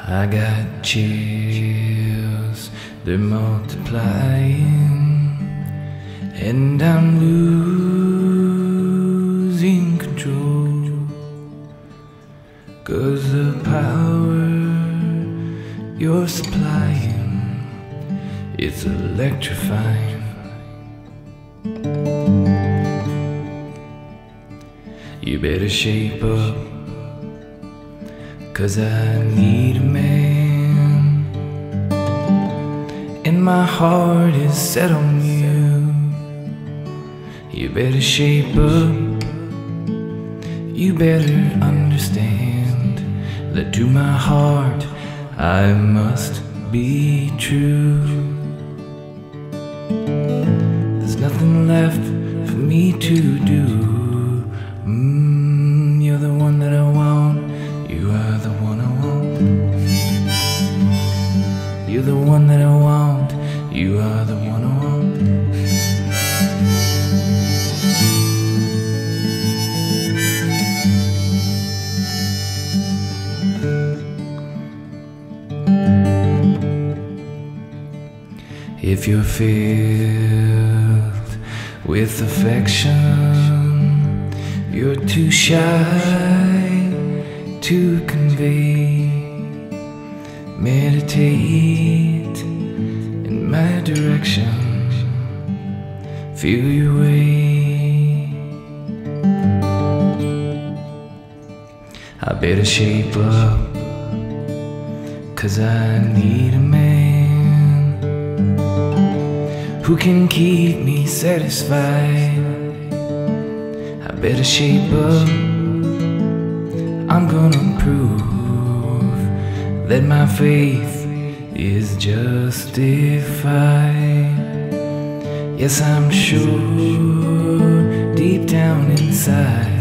I got chills, they're multiplying, and I'm losing control, 'cause the power you're supplying, it's electrifying. You better shape up, 'cause I need a man, and my heart is set on you. You better shape up, you better understand that to my heart I must be true. There's nothing left for me to do. You're the one that I want, you are the one I want. You're the one that I want, you are the one I want. If you're filled with affection, you're too shy to convey. Meditate in my direction, feel your way. I better shape up, 'cause I need a man who can keep me satisfied. I better shape up, I'm gonna prove that my faith is justified. Yes, I'm sure deep down inside